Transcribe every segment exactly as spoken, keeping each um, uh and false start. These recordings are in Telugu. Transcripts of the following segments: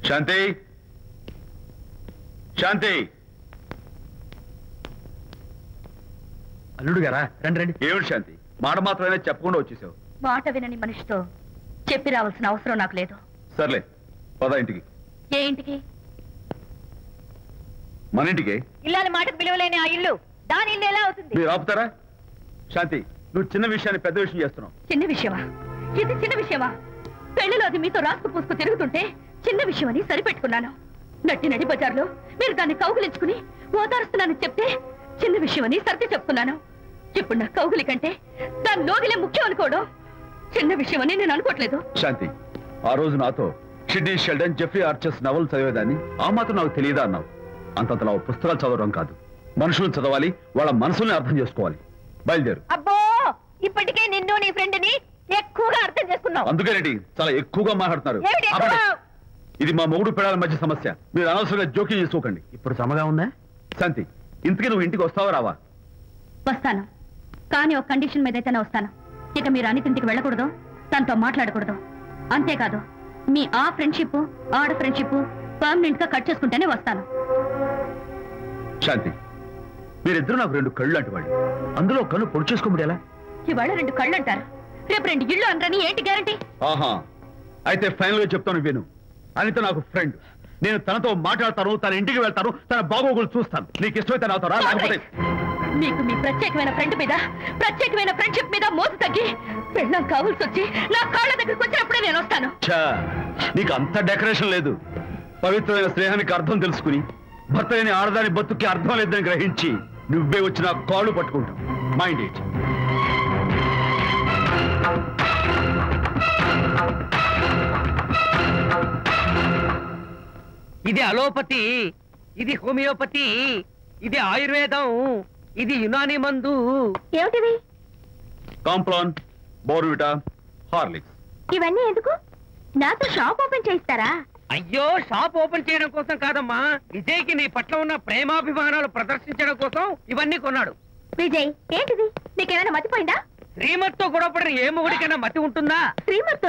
శాంతి శాంతి అల్లుడు గారా రండి రండి. ఏమిటి శాంతి మాట మాత్రమే చెప్పకుండా వచ్చేసావు? మాట వినని మనిషితో చెప్పి రావాల్సిన అవసరం నాకు లేదు. సర్లే పద ఇంటికి. ఏ ఇంటికి? మన ఇంటికి. ఇల్లాలి మాటకు పిలవలేని ఆ ఇల్లు దాని ఇల్లు ఎలా అవుతుంది? మీరు ఆపుతారా? శాంతి నువ్వు చిన్న విషయాన్ని పెద్ద విషయం చేస్తున్నావు. చిన్న విషయమా? ఇది చిన్న విషయమా? పెళ్లిలో అది మీతో రాసుకు పూసుకు తిరుగుతుంటే చిన్న విషయమని సరిపెట్టుకున్నాను. నట్టి నడి బజార్లో మీరు దాన్ని కౌగులించుకుని ఓదారుస్తున్నానని చెప్తే చిన్న విషయమని సర్ది చెప్తున్నాను. ఇప్పుడు నా కౌగులి కంటే దాని లోగిలే ముఖ్యం అనుకోవడం చిన్న విషయమని నేను అనుకోవట్లేదు. శాంతి ఆ రోజు నాతో షిడ్నీ షెల్డన్, జెఫ్రీ ఆర్చర్స్ నవలు చదివేదాన్ని ఆ మాత్రం నాకు తెలియదా అన్నావు. అంతంతలా పుస్తకాలు చదవడం కాదు, మనుషులను చదవాలి, వాళ్ళ మనసుల్ని అర్థం చేసుకోవాలి. బయలుదేరు. అబ్బో ఇప్పటికే నిన్ను నీ ఫ్రెండ్ ని ఎక్కువగా అర్థం చేసుకున్నావు. అందుకేనండి చాలా ఎక్కువగా మాట్లాడుతున్నారు. ఇది మా మొగుడు పిల్లల మధ్య సమస్య, మీరు అనవసరంగా జోక్యం చేసుకోకండి. ఇప్పుడు సమగా ఉందా? శాంతి ఇంతకీ నువ్వు ఇంటికి వస్తావా రావా? వస్తాను, కానీ ఒక కండిషన్ మీద అయితేనే వస్తాను. ఇక మీరు అనిత ఇంటికి వెళ్ళకూడదు, తనతో మాట్లాడకూడదు. అంతేకాదు మీ ఆ ఫ్రెండ్షిప్ ఆడ ఫ్రెండ్షిప్ పర్మనెంట్ గా కట్ చేసుకుంటేనే వస్తాను. శాంతి మీరిద్దరు నాకు రెండు కళ్ళు లాంటి వాళ్ళు, అందులో కన్ను పొడి చేసుకోబడి ఎలా? ఇవాళ రెండు కళ్ళు అంటారు, రేపు రెండు ఇళ్ళు అంటారని ఏంటి గ్యారంటీ? ఆహా అయితే ఫైనల్ గా చెప్తాను విను. అనిత నాకు ఫ్రెండ్, నేను తనతో మాట్లాడతాను, తన ఇంటికి వెళ్తాను, తన బాగోగులు చూస్తాను. నీకు ఇష్టమైతే నాతో రా, లేకపోతే మీకు మీ ప్రత్యేకమైన ఫ్రెండ్ మీద ప్రత్యేకమైన ఫ్రెండ్షిప్ మీద మోసు తగ్గి వెళ్ళం కావాల్సి వచ్చి నా కాళ్ళ దగ్గరికి వచ్చినప్పుడే నేను వస్తాను. నీకు అంత డెకరేషన్ లేదు. పవిత్రమైన స్నేహానికి అర్థం తెలుసుకుని భర్త లేని ఆడదాని బతుక్కి అర్థం లేదని గ్రహించి నువ్వే వచ్చి నా కాళ్ళు పట్టుకుంటావు. Mind it. ఇది అలోపతి, ఇది హోమియోపతి, ఇది ఆయుర్వేదం, ఇది యునాని మందు. ఏమిటివి? Complan, Bournvita, Horlicks. ఇవన్నీ ఎందుకు? నాతో షాప్ ఓపెన్ చేయిస్తారా? అయ్యో షాప్ ఓపెన్ చేయడం కోసం కాదమ్మా, విజయ్కి నీ పట్ల ఉన్న ప్రేమాభిమానాలు ప్రదర్శించడం కోసం ఇవన్నీ కొన్నాడు. విజయ్ ఏంటిది? నీకేమైనా మతిపోయిందా? శ్రీమతితో గొడవపడిన ఏ మొగుడికైనా మతి ఉంటుందా? శ్రీమతితో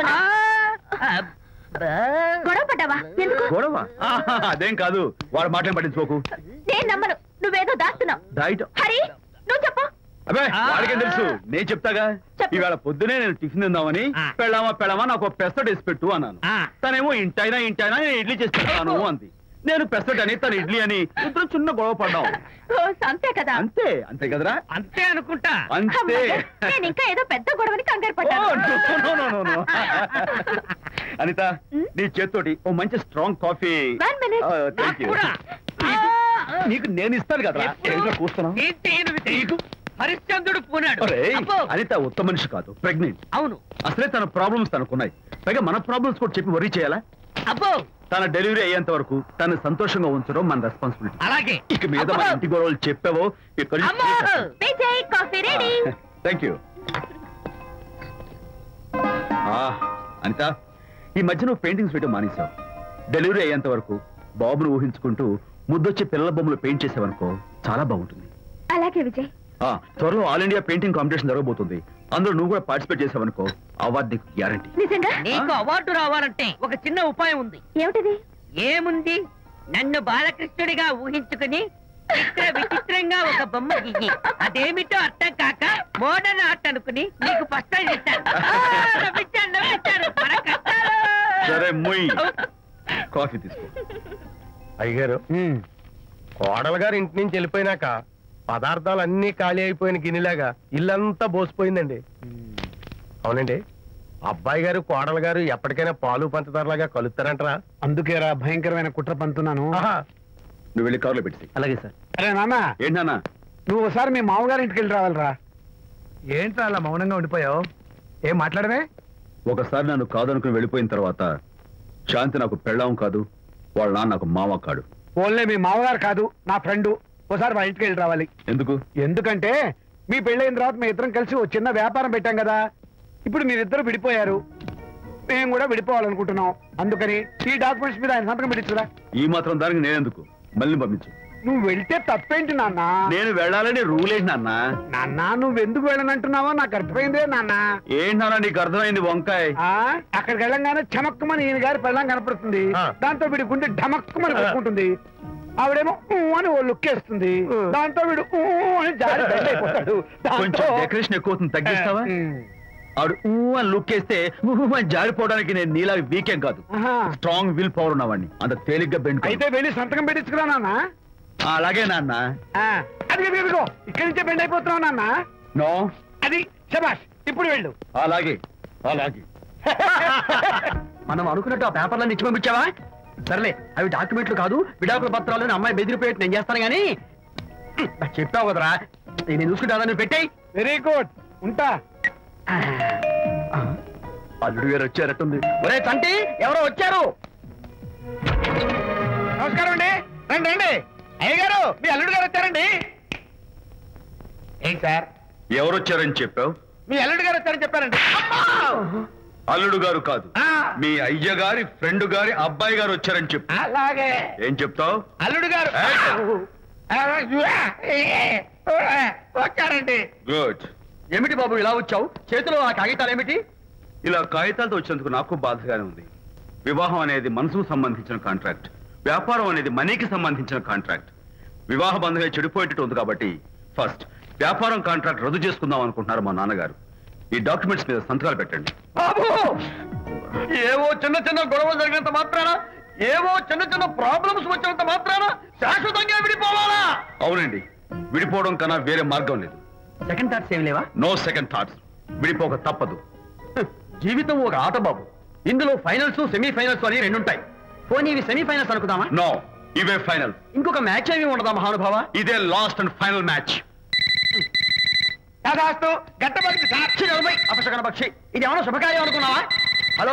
గొడవ పడ్డావా? ఎందుకు గొడవ? అదేం కాదు, వాడు మాటలు పట్టించుకోకు. నేను నమ్మను, నువ్వేదో దాస్తున్నావు. హరి నువ్వు చెప్పు. అబ్బే వాడికేం తెలుసు, నేను చెప్తాగా. ఈవేళ పొద్దునే నేను టిఫిన్ తిందామని పెళ్ళామా పెళ్ళామా నాకు ఒక పెసరట్ వేసి పెట్టు అన్నాను. తనేమో ఇంటైనా ఇంటైనా నేను ఇడ్లీ చేసి పెడతాను అంది. నేను పెసరట్ అని తను ఇడ్లీ అని ఇద్దరు చిన్న గొడవ పడ్డాం. అంతే కదా? అంతే అంతే కదరా? అంతే అనుకుంటా. అంతే. నేను ఇంకా ఏదో పెద్ద గొడవని కంగారు పడ్డాను. అనిత నీ చేత్తోటి ఓ మంచి స్ట్రాంగ్ కాఫీ. నీకు నేను ఇస్తాను కదరా. కూర్చున్నావు. హరిశ్చంద్రుడు పూనాడు. అనిత ఉత్తమ మనిషి కాదు, ప్రెగ్నెంట్. అవును, అసలే తన ప్రాబ్లమ్స్ తనకున్నాయి, పైగా మన ప్రాబ్లమ్స్ కూడా చెప్పి వరీ చేయాలా? అబ్బో తన డెలివరీ అయ్యేంత వరకు తను సంతోషంగా ఉంచడం మన రెస్పాన్సిబిలిటీ. అలాగే ఇక మీద మన ఇంటి గొడవలు చెప్పావో థ్యాంక్ యూ. అనిత ఈ మధ్య నువ్వు పెయింటింగ్స్ వేయడం మానేశావు. డెలివరీ అయ్యేంత వరకు బాబును ఊహించుకుంటూ ముద్దొచ్చి పిల్లల బొమ్మలు పెయింట్ చేసావనుకో చాలా బాగుంటుంది. అలాగే విజయ్. త్వరలో ఆల్ ఇండియా పెయింటింగ్ కాంపిటీషన్ జరగబోతుంది, అందులో నువ్వు కూడా పార్టిసిపేట్ చేసావనుకో అవార్డు నీకు గ్యారంటీ. నీకు అవార్డు రావాలంటే ఒక చిన్న ఉపాయం ఉంది. ఏమిటిది? ఏముంది, నన్ను బాలకృష్ణుడిగా ఊహించుకుని చిత్ర విచిత్రంగా ఒక బొమ్మ గీయి, అదేమిటో అర్థం కాక మోడర్న్ ఆర్ట్ అనుకుని నీకు ఫస్ట్ ప్రైజ్ ఇస్తాను. సరే మొయ్ కాఫీ తీసుకో. అయ్యగారు కోడలు గారు ఇంటి నుంచి వెళ్ళిపోయినాక పదార్థాలు అన్ని ఖాళీ అయిపోయిన గిన్నెలాగా ఇల్లంతా బోసిపోయిందండి. అవునండి, అబ్బాయి గారు కోడలు గారు ఎప్పటికైనా పాలు పంచదారలాగా కలుస్తారంటరా? అందుకేరా భయంకరమైన కుట్ర పంతున్నాను. నువ్వు వెళ్ళి కారులో పెట్టి. అలాగే సార్. అరే నాన్న. ఏంటి నాన్న? నువ్వు ఒకసారి మీ మామగారి ఇంటికి వెళ్ళి రావాలరా. ఏంట్రా అలా మౌనంగా ఉండిపోయావు? ఏం మాట్లాడమే? ఒకసారి నన్ను కాదనుకుని వెళ్ళిపోయిన తర్వాత శాంతి నాకు పెళ్ళాం కాదు, వాళ్ళ నాన్న నాకు మామ కాడు. ఓన్లే మీ మామగారు కాదు, నా ఫ్రెండ్. ఒకసారి మా ఇంటికి వెళ్ళి రావాలి. ఎందుకు? ఎందుకంటే మీ పెళ్ళైన తర్వాత మీ ఇద్దరం కలిసి ఓ చిన్న వ్యాపారం పెట్టాం కదా. ఇప్పుడు మీరిద్దరు విడిపోయారు, మేము కూడా విడిపోవాలనుకుంటున్నాం. అందుకని ఈ డాక్యుమెంట్స్ మీద ఆయన సంతకం పెట్టించురా. ఈ మాత్రం దానికి నేనెందుకు, మళ్ళీ పంపించు. నువ్వు వెళ్తే తప్పేంటి నాన్న? నేను వెళ్ళాలని రూల్ ఏంటి నాన్న? నాన్న నువ్వెందుకు వెళ్ళనంటున్నావో నాకు అర్థమైందే నాన్న. ఏంటి నాన్న నీకు అర్థమైంది వంకాయ? అక్కడికి వెళ్ళంగానే చమక్కుమని ఈయన గారి పెళ్ళం కనపడుతుంది. దాంతో వీడి గుండె ఢమక్కుమని కొట్టుకుంటుంది. ఆవిడేమో ఊ అని ఓ లుక్ వేస్తుంది. దాంతో వీడు ఊ అని జారి బెడ్ అయిపోతాడు. కొంచెం డెకరేషన్ ఎక్కువ అవుతుంది, తగ్గిస్తావా? ఆడు ఊ అని లుక్ వేస్తే ఊ అని జారిపోవడానికి నేను నీలా వీకేం కాదు, స్ట్రాంగ్ విల్ పవర్ ఉన్నవాడిని. అంత తేలిగ్గా బెండ్ అయితే వెళ్ళి సంతకం పెట్టించుకురా నాన్న. అలాగే నాన్న. అది ఇదిగో ఇక్కడి నుంచే బెండ్ అయిపోతున్నావు నాన్న. నో అది శబాష్, ఇప్పుడు వెళ్ళు. అలాగే అలాగే. మనం అనుకున్నట్టు ఆ పేపర్లను ఇచ్చి పంపించావా? సర్లే, అవి డాక్యుమెంట్లు కాదు, విడాకుల పత్రాలు. అమ్మాయి బెదిరిపోయేట్టు నేను చేస్తాను గానీ చెప్పావు కదరా, నేను చూసుకుంటా. నువ్వు పెట్టాయి. వెరీ గుడ్, ఉంటా. అల్లుడు గారు వచ్చారట్టుంది. ఒరే తంటి, ఎవరో వచ్చారు. నమస్కారం అండి. రండి రండి. అయ్యగారు, మీ అల్లుడు గారు వచ్చారండి. ఏంటి సార్? ఎవరు వచ్చారని చెప్పావు? మీ అల్లుడు గారు వచ్చారని చెప్పారండి. అల్లుడు గారు కాదు, మీ అయ్య గారి ఫ్రెండ్ గారి అబ్బాయి గారు వచ్చారని చెప్పు. అలాగే. ఏం చెప్తావు? అల్లుడు గారు వచ్చారండి. గుడ్. ఏమిటి బాబు ఇలా వచ్చావు? చేతిలో ఆ కాగితాలు ఏమిటి? ఇలా కాగితాలతో వచ్చినందుకు నాకు బాధగానే ఉంది. వివాహం అనేది మనసుకు సంబంధించిన కాంట్రాక్ట్, వ్యాపారం అనేది మనీకి సంబంధించిన కాంట్రాక్ట్. వివాహ బంధంగా చెడిపోయేటట్టు ఉంది కాబట్టి ఫస్ట్ వ్యాపారం కాంట్రాక్ట్ రద్దు చేసుకుందాం అనుకుంటున్నారు మా నాన్నగారు. ఈ డాక్యుమెంట్స్ మీద సంతకాలు పెట్టండి. బాబు, ఏవో చిన్న చిన్న గొడవలు జరిగినంత మాత్రాన, ఏవో చిన్న చిన్న ప్రాబ్లమ్స్ వచ్చినంత మాత్రాన శాశ్వతంగా విడిపోవాలా? అవునండి, విడిపోవడం కన్నా వేరే మార్గం లేదు. సెకండ్ థాట్స్ ఏమి లేవా? No second thoughts. విడిపోక తప్పదు. జీవితం ఒక ఆట బాబు, ఇందులో ఫైనల్స్ సెమీ ఫైనల్స్ అని రెండు ఉంటాయి. పోనీ ఇవి సెమీ ఫైనల్స్ అనుకుందామా? నో, ఇవే ఫైనల్. ఇంకొక మ్యాచ్ ఏమి ఉండదా మహానుభావ? ఇదే లాస్ట్ అండ్ ఫైనల్ మ్యాచ్. అపశకన పక్షి, ఇది ఏమన్నా శుభకార్యం అనుకున్నావా? హలో,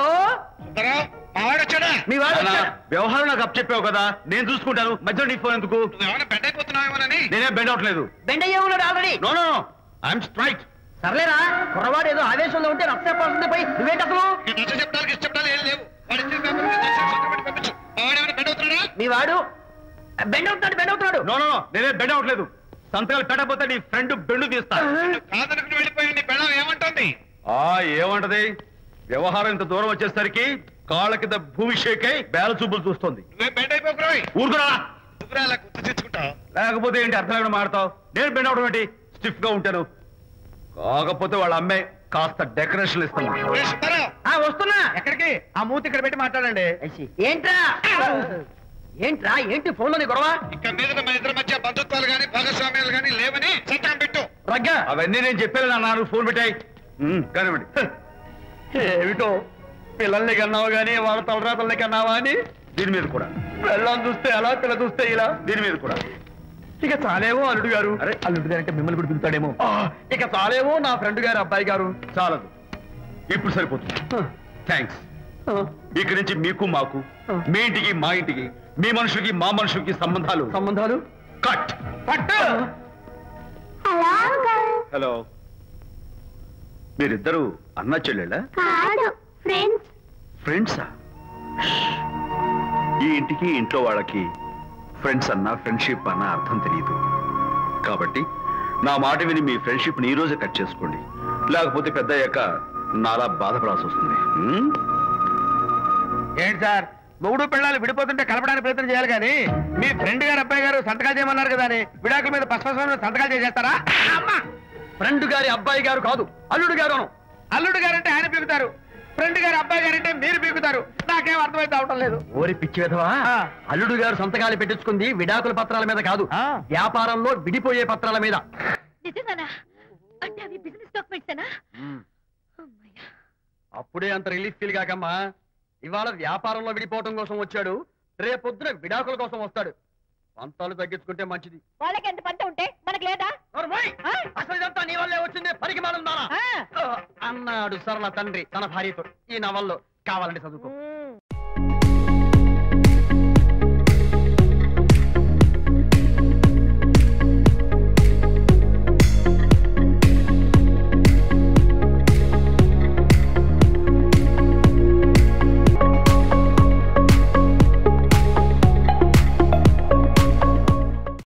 మీ వాడు వ్యవహారం నాకు అప్ చెప్పావు కదా, నేను చూసుకుంటాను. మధ్యలో నీ ఫోన్ ఎందుకు? నేనే బెండ్ అవట్లేదు. బెండ్ అయ్యే ఉన్నాడు already. No no no, I'm straight. సర్లేరా, కుర్రవాడు ఏదో ఆవేశంలో ఉంటే రక్త పడుతుంది. పోయి నువ్వేంటి అసలు? మీ వాడు బెండ్ అవుతున్నాడు బెండ్ అవుతున్నాడు. నో నో, నేనే బెండ్ అవట్లేదు. సంతకాలు పెట్టకపోతే నీ ఫ్రెండ్ బెండు తీస్తా. ఏమంటుంది? ఆ ఏమంటది? వ్యవహారం ఇంత దూరం వచ్చేసరికి కాళ్ళ కింద భూమిషేకై బేల చూపులు చూస్తుంది. ఊరుకురా, లేకపోతే ఏంటి అర్థం లేకుండా మాడతావు? నేను బెండ్ అవడం ఏంటి? స్టిఫ్ గా ఉంటాను. కాకపోతే వాళ్ళ అమ్మాయి కాస్త డెకరేషన్ ఇస్తాను. వస్తున్నా. ఎక్కడికి? ఆ మూతి ఇక్కడ పెట్టి మాట్లాడండి. ఏంట్రా ఏంట్రా ఏంటి ఫోన్ లోని గొడవ? ఇక్కడ మీద మన ఇద్దరి మధ్య బంధుత్వాలు గాని భాగస్వామ్యాలు గాని లేవని సంతకం పెట్టు. రగ్గా, అవన్నీ నేను చెప్పాను నాన్న. ఫోన్ పెట్టాయి కానివ్వండి. ఏమిటో పిల్లల్ని కన్నావు గానీ వాళ్ళ తలరాతల్ని కన్నావా అని దీని మీద కూడా. పిల్లల్ని చూస్తే అలా, పిల్ల చూస్తే ఇలా. దీని మీద కూడా ఇక చాలేమో అల్లుడు గారు. అరే, అల్లుడు గారు అంటే మిమ్మల్ని కూడా పిలుతాడేమో. ఇక చాలేమో నా ఫ్రెండ్ గారు అబ్బాయి గారు. చాలదు, ఇప్పుడు సరిపోతుంది. థ్యాంక్స్. ఇక్కడి నుంచి మీకు మాకు, మీ ఇంటికి మా ఇంటికి, మీ మనుషులకి మా మనుషులకి సంబంధాలు సంబంధాలు కట్. హలో, మీరిద్దరు అన్నా చెల్లెళ్ళా? ఫ్రెండ్సా? ఈ ఇంటికి ఇంట్లో వాళ్ళకి ఫ్రెండ్స్ అన్నా ఫ్రెండ్షిప్ అన్నా అర్థం తెలియదు. కాబట్టి నా మాట విని మీ ఫ్రెండ్షిప్ ని ఈ రోజే కట్ చేసుకోండి, లేకపోతే పెద్ద అయ్యాక నాలా బాధపడాల్సి వస్తుంది. ఏంటి సార్, మొగుడు పిల్లలు విడిపోతుంటే కలపడానికి ప్రయత్నం చేయాలి కానీ మీ ఫ్రెండ్ గారు అబ్బాయి గారు సంతకాలు చేయమన్నారు కదా అని విడాకుల మీద పశ్చిమ సంతకాలు చేసేస్తారా? ఫ్రెండ్ గారి అబ్బాయి గారు కాదు, అల్లుడు గారు. అల్లుడు గారు అంటే ఆయన పీకుతారు, ఫ్రెండ్ గారు అబ్బాయి గారు అంటే మీరు పీకుతారు. నాకేం అర్థమైతే అవటం లేదు. ఓరి పిచ్చి విధవా, అల్లుడు గారు సంతకాలు పెట్టించుకుంది విడాకుల పత్రాల మీద కాదు, వ్యాపారంలో విడిపోయే పత్రాల మీద. అప్పుడే అంత రిలీఫ్ ఫీల్ కాకమ్మా. ఇవాళ వ్యాపారంలో విడిపోవటం కోసం వచ్చాడు, రేపొద్దున విడాకుల కోసం వస్తాడు. పంతాలు తగ్గించుకుంటే మంచిది. వాళ్ళకి ఎంత పంట ఉంటే మనకి లేదా? అసలు ఇదంతా నీ వల్లే వచ్చింది, పరికి మాలుందా అన్నాడు సరళ తండ్రి తన భార్యతో. ఈ నవల్లో కావాలంటే చదువుకో.